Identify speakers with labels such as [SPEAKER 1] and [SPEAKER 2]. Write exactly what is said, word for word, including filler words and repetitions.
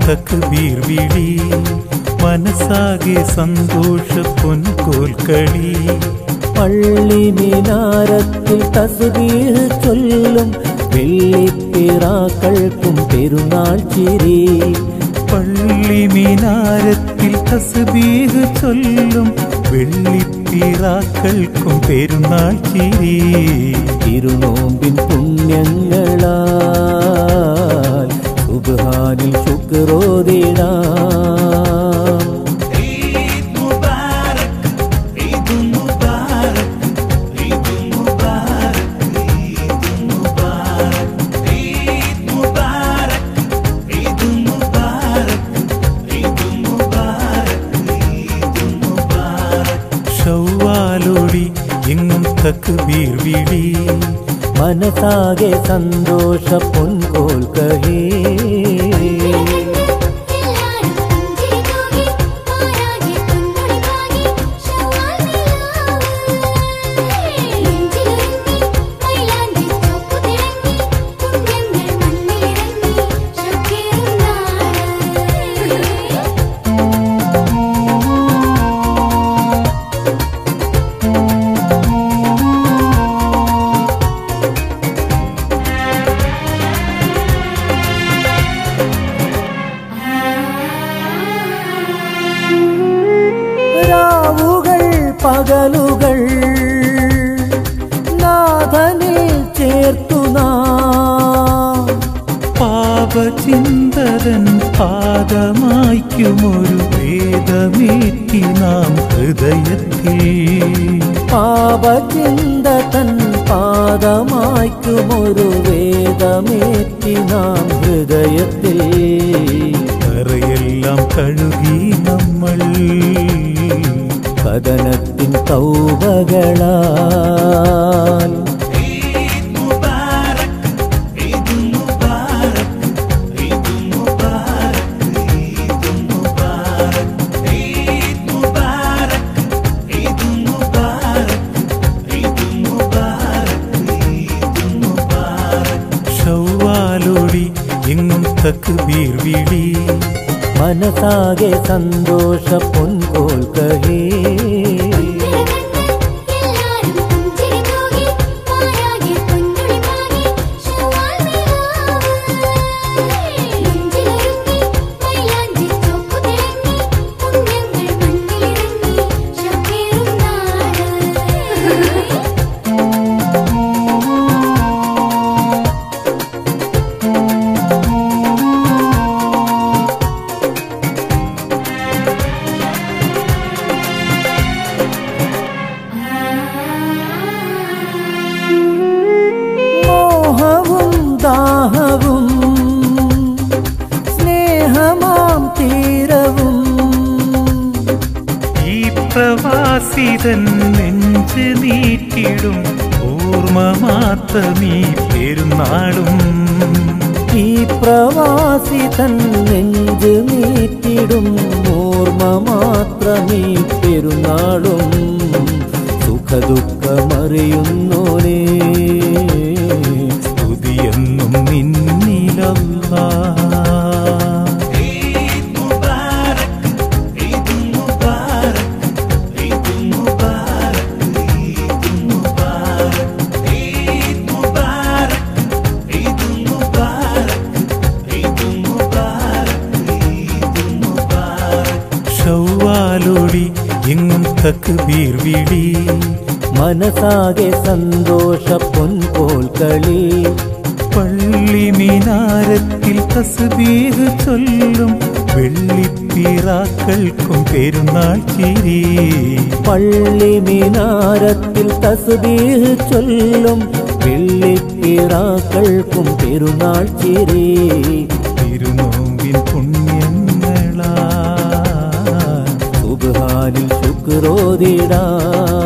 [SPEAKER 1] തക്ബീർ വിളി മനസ്സാകെ സന്തോഷ പൊൻകോൽക്കളി
[SPEAKER 2] പള്ളി മിനാരത്തിൽ തസ്ബീഹ് ചൊല്ലും വെള്ളിപ്പിറാക്കൾക്കും പെരുന്നാൾ ചിരി
[SPEAKER 1] പള്ളി മിനാരത്തിൽ തസ്ബീഹ് ചൊല്ലും വെള്ളിപ്പിറാക്കൾക്കും പെരുന്നാൾ ചിരി
[SPEAKER 2] തിരുനോമ്പിൻ പുണ്യങ്ങളാൽ സുബ്ഹാനിൽ ശുക്രോദിടാം.
[SPEAKER 1] ഷവ്വാലൊളി എങ്ങും തക്ബീർ വിളി
[SPEAKER 2] മനസ്സാകെ സന്തോഷ പൊൻകോൽക്കളി പകലുകൾ നാഥനിൽ ചേർത്തു നാം
[SPEAKER 1] പാപചിന്തതൻ പാദമായ്ക്കുമൊരു വേദമേറ്റി നാം ഹൃദയത്തിൽ
[SPEAKER 2] പാപചിന്തതൻ പാദമായ്ക്കുമൊരു വേദമേറ്റി നാം ഹൃദയത്തിൽ
[SPEAKER 1] കറയെല്ലാം കഴുകി നമ്മൾ
[SPEAKER 2] കദനത്തിൻ തൗബകളാൽ
[SPEAKER 1] ഷവ്വാലൊളി എങ്ങും തക്ബീർ വിളി
[SPEAKER 2] മനസ്സാകെ സന്തോഷ പൊൻകോൽക്കളി ദാഹവും സ്നേഹമാം തീരവും
[SPEAKER 1] ഈ പ്രവാസിതൻ നെഞ്ച് നീട്ടിടും ഓർമ്മ മാത്രമീ പെരുന്നാളും
[SPEAKER 2] ഈ പ്രവാസിതൻ നെഞ്ച് നീട്ടിടും ഓർമ്മ മാത്രമീ പെരുന്നാളും സുഖദുഃഖമറിയുന്നോരേ
[SPEAKER 1] എന്നും നിന്നിലല്ലാഹ് ഷവ്വാലൊളി എങ്ങും തക്ബീർ വിളി
[SPEAKER 2] മനസ്സാകെ സന്തോഷ പൊൻകോൽക്കളി
[SPEAKER 1] പള്ളി മിനാരത്തിൽ തസ്ബീഹ് ചൊല്ലും വെള്ളിപ്പിറാക്കൾക്കും പെരുന്നാൾ ചിരി
[SPEAKER 2] പള്ളി മിനാരത്തിൽ തസ്ബീഹ് ചൊല്ലും വെള്ളിപ്പിറാക്കൾക്കും പെരുന്നാൾ ചിരി
[SPEAKER 1] തിരുനോമ്പിൻ പുണ്യങ്ങളാ
[SPEAKER 2] സുബ്ഹാനിൽ ശുക്രോദിടാം.